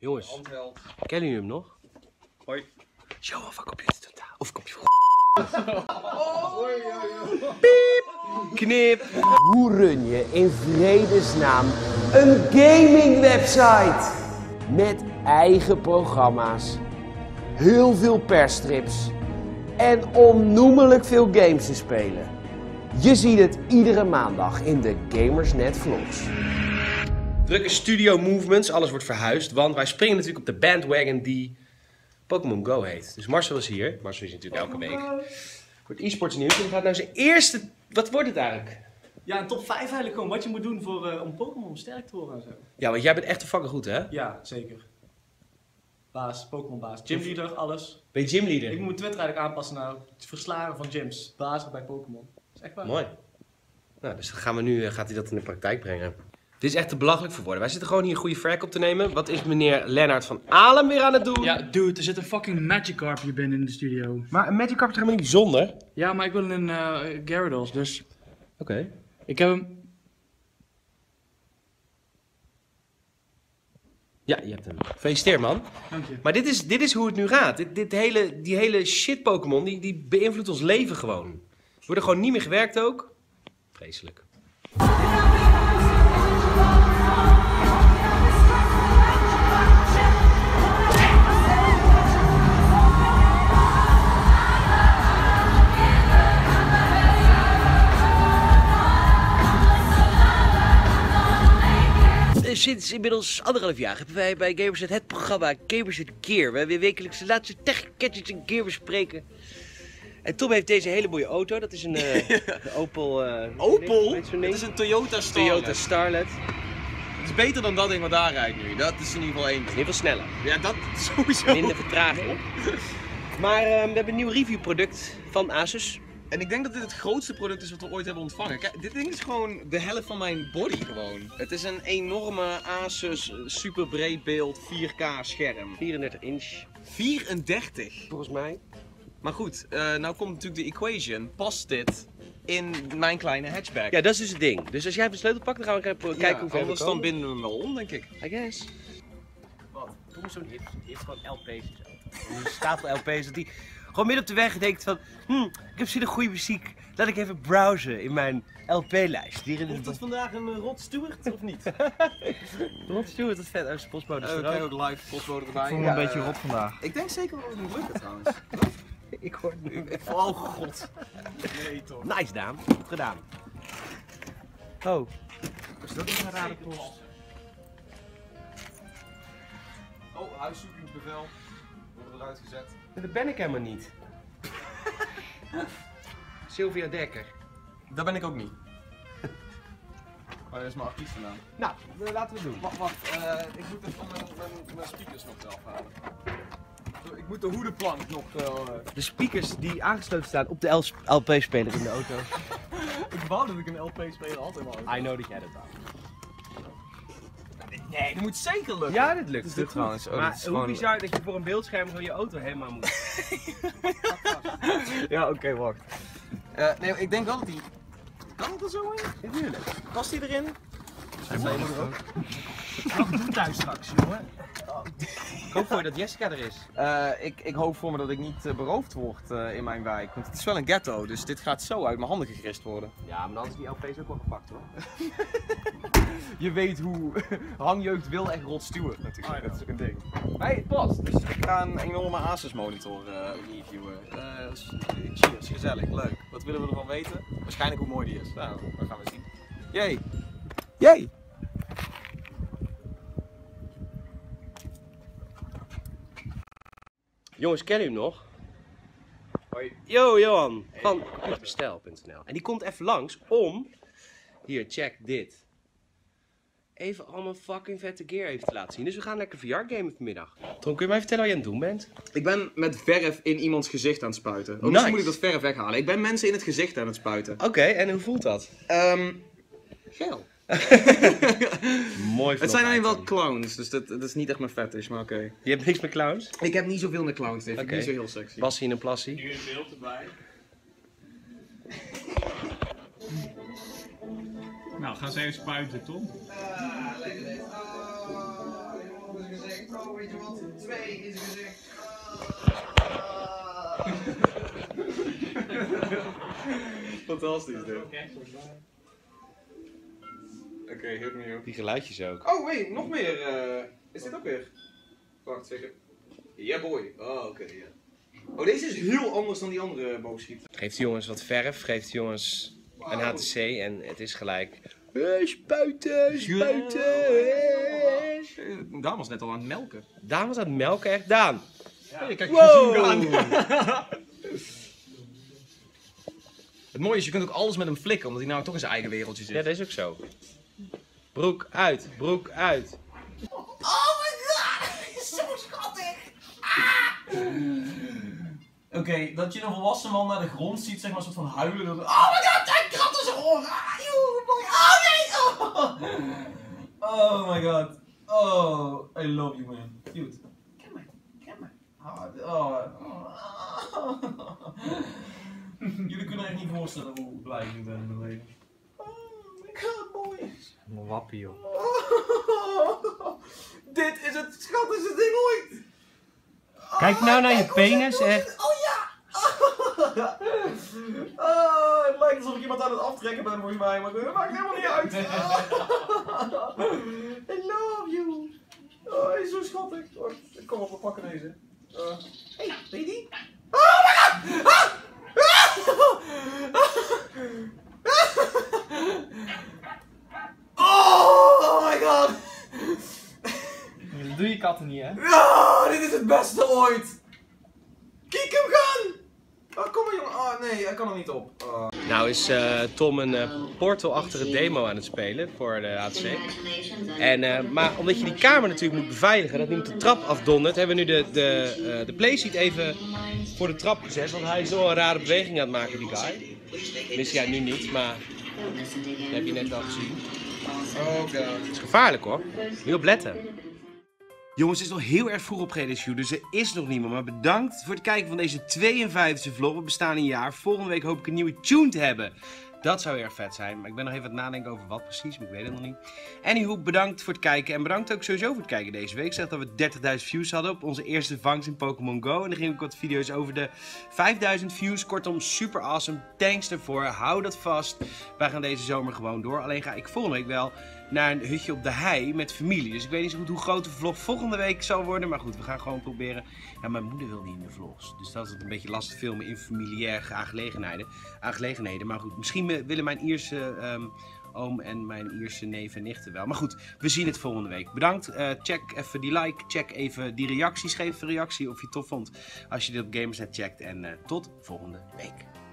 Jongens, kennen jullie hem nog? Hoi. Show of een computer totaal. Of computer. Piep. Knip. Hoe run je in vredesnaam een gaming website? Met eigen programma's, heel veel persstrips en onnoemelijk veel games te spelen. Je ziet het iedere maandag in de Gamersnet Vlogs. Drukke studio movements, alles wordt verhuisd, want wij springen natuurlijk op de bandwagon die Pokémon Go heet. Dus Marcel is hier. Marcel is natuurlijk elke week voor het e-sports nieuws. En die gaat naar zijn eerste, wat wordt het eigenlijk? Ja, een top 5 eigenlijk gewoon, wat je moet doen voor, om Pokémon sterk te worden en zo. Ja, want jij bent echt een fucking goed, hè? Ja, zeker. Baas, Pokémon baas, gymleader, alles. Ben je gymleader? Ik moet mijn Twitter eigenlijk aanpassen naar het verslaan van gyms. Baas bij Pokémon. Dat is echt waar. Mooi. Nou, dus dan gaan we nu, gaat hij dat in de praktijk brengen. Dit is echt te belachelijk voor woorden. Wij zitten gewoon hier een goede verk op te nemen. Wat is meneer Lennart van Alem weer aan het doen? Ja, dude, er zit een fucking Magikarp hier binnen in de studio. Maar een Magikarp is helemaal niet bijzonder. Ja, maar ik wil een Gyarados, dus... Oké. Ik heb hem... Ja, je hebt hem. Gefeliciteerd, man. Dank je. Maar dit is hoe het nu gaat. Die hele shit Pokémon, die beïnvloedt ons leven gewoon. We worden gewoon niet meer gewerkt ook. Vreselijk. Sinds inmiddels 1,5 jaar hebben wij bij Gamersnet het programma Gamersnet Gear. We weer wekelijks de laatste tech gadgets en gear bespreken. En Tom heeft deze hele mooie auto. Dat is een Opel... Opel? Weet je Het is een Toyota Starlet. Toyota Starlet. Het is beter dan dat ding wat daar rijdt nu. Dat is in ieder geval één. In ieder geval sneller. Ja, dat sowieso. Minder vertraging. Maar we hebben een nieuw reviewproduct van Asus. En ik denk dat dit het grootste product is wat we ooit hebben ontvangen. Kijk, dit ding is gewoon de helft van mijn body gewoon. Het is een enorme Asus super breed beeld 4K scherm. 34 inch. 34? Volgens mij. Maar goed, nou komt natuurlijk de equation. Past dit in mijn kleine hatchback? Ja, dat is dus het ding. Dus als jij even de sleutel pakt, dan gaan we even kijken hoe ver we anders dan komen. binden we hem wel om, denk ik. I guess. Wat? Tom is zo'n hip. Die heeft gewoon LP's en zo. Een stapel LP's. Dat die gewoon midden op de weg denkt van... ik heb zin in goede muziek. Laat ik even browsen in mijn LP-lijst. Komt het vandaag een Rod Stewart of niet? Rod Stewart, dat is vet. Als postbode is We er krijgen ook. ook live postbode erbij. Ik voel me een beetje rot vandaag. Ik denk zeker dat het moet lukken trouwens. Ik hoor het nu. Oh god. Nee toch. Nice, Daan. Goed gedaan. Oh. Is dat een rare post? Oh, huiszoekingsbevel. Worden eruit gezet. Dat ben ik helemaal niet. Sylvia Dekker. Dat ben ik ook niet. Oh, dat is mijn artiestennaam. Nou, laten we het doen. Wacht, ik moet even mijn speakers nog eraf halen. Ik moet de hoedenplank nog... De speakers die aangesloten staan op de LP-speler in de auto. Ik wou dat ik een LP-speler had in mijn auto. I know dat jij dat had. Nee, dat moet zeker lukken. Ja, dit lukt. Dit trouwens. Oh, Maar dit is hoe gewoon... bizar dat je voor een beeldscherm zo je auto helemaal moet. Ja, oké, wacht. Nee, ik denk wel dat die... Kan het er zo in? Natuurlijk. Past die erin? Hij moet er ook. Wat doen thuis straks, jongen? Ik hoop voor je dat Jessica er is. Ik hoop voor me dat ik niet beroofd word in mijn wijk. Want het is wel een ghetto, dus dit gaat zo uit mijn handen gegrist worden. Ja, maar dan is die LP's ook wel gepakt hoor. Je weet hoe hangjeugd wil echt Rod Stewart natuurlijk. Dat is ook een ding. Hey, het past. Dus ik ga een enorme Asus monitor reviewen. Cheers, gezellig, leuk. Wat willen we ervan weten? Waarschijnlijk hoe mooi die is. Nou, dat gaan we zien. Jee! Jee! Jongens, kennen jullie hem nog? Hoi. Yo, Johan. Van allesbestel.nl. En die komt even langs om... Hier, check dit. Even allemaal fucking vette gear even te laten zien. Dus we gaan lekker VR-gamen vanmiddag. Tom, kun je mij vertellen wat je aan het doen bent? Ik ben met verf in iemands gezicht aan het spuiten. Nice. Misschien moet ik dat verf weghalen. Ik ben mensen in het gezicht aan het spuiten. Oké, en hoe voelt dat? Geil. Mooi. Het zijn alleen wel clowns, dus dat is niet echt mijn fetish, maar oké. Je hebt niks met clowns? Ik heb niet zoveel met clowns, dit vind ik Oké. niet zo heel sexy. Bassie in een plassie. Hier in beeld erbij. Nou, ga eens even spuiten, Tom. Oh, weet je wat? 2 is gezegd. Fantastisch dit. Oké, hit me up. Die geluidjes ook. Oh, wait, nog meer. Is dit ook weer? Wacht, zeker. Ja, boy. Oh, oké, ja. Oh, deze is heel anders dan die andere boogschiet. Geeft de jongens wat verf, geeft de jongens een HTC en het is gelijk. Spuiten, spuiten. Daan was net al aan het melken. Daan was aan het melken, echt Daan. Ja, kijk, Wow. Het mooie is, je kunt ook alles met hem flikken, omdat hij nou toch in zijn eigen wereldje zit. Ja, dat is ook zo. Broek uit, broek uit. Oh my god, dat is zo schattig! Oké, dat je een volwassen man naar de grond ziet, zeg maar, een soort van huilen. Oh my god, hij krabt in zijn oor! Oh nee! Oh my god. Oh, I love you, man. Cute. Come on. Jullie kunnen echt niet voorstellen hoe blij ik nu ben in mijn leven. Oh my god, boy. Een wappie, joh. Dit is het schattigste ding ooit! Kijk nou naar je penis, echt. Oh ja! Het lijkt alsof ik iemand aan het aftrekken ben volgens mij, maar dat maakt helemaal niet uit. I love you! Oh, hij is zo schattig. Oh, kom op, we pakken deze. Hey, ben je die? Oh my god! Oh my god! Dat doe je katten niet, hè? Oh, dit is het beste ooit! Kiek hem gaan! Oh, kom maar jongen. Oh nee, hij kan er niet op. Oh. Nou is Tom een Portal-achtige demo aan het spelen voor de HTC. En, maar omdat je die kamer natuurlijk moet beveiligen, dat niemand de trap afdondert, hebben we nu de playseat even voor de trap gezet. Want hij is wel een rare beweging aan het maken, die guy. Wist jij nu niet, maar dat heb je net wel gezien. Oh god. Het is gevaarlijk hoor. Moet je opletten. Jongens, het is nog heel erg vroeg op GDSU, dus er is nog niemand. Maar bedankt voor het kijken van deze 52e vlog. We bestaan een jaar. Volgende week hoop ik een nieuwe tune te hebben. Dat zou heel erg vet zijn. Maar ik ben nog even aan het nadenken over wat precies, maar ik weet het nog niet. Anywho, bedankt voor het kijken. En bedankt ook sowieso voor het kijken deze week. Ik zeg dat we 30.000 views hadden op onze eerste vangst in Pokémon Go. En dan ging ik wat video's over de 5.000 views. Kortom, super awesome. Thanks daarvoor. Hou dat vast. Wij gaan deze zomer gewoon door. Alleen ga ik volgende week wel naar een hutje op de hei met familie. Dus ik weet niet zo goed hoe groot de vlog volgende week zal worden. Maar goed, we gaan gewoon proberen. Ja, mijn moeder wil niet in de vlogs. Dus dat is een beetje lastig filmen in familiaire aangelegenheden. Maar goed, misschien willen mijn Ierse oom en mijn Ierse neef en nichten wel. Maar goed, we zien het volgende week. Bedankt. Check even die like. Check even die reacties. Geef een reactie of je het tof vond als je dit op Gamersnet checkt. En tot volgende week.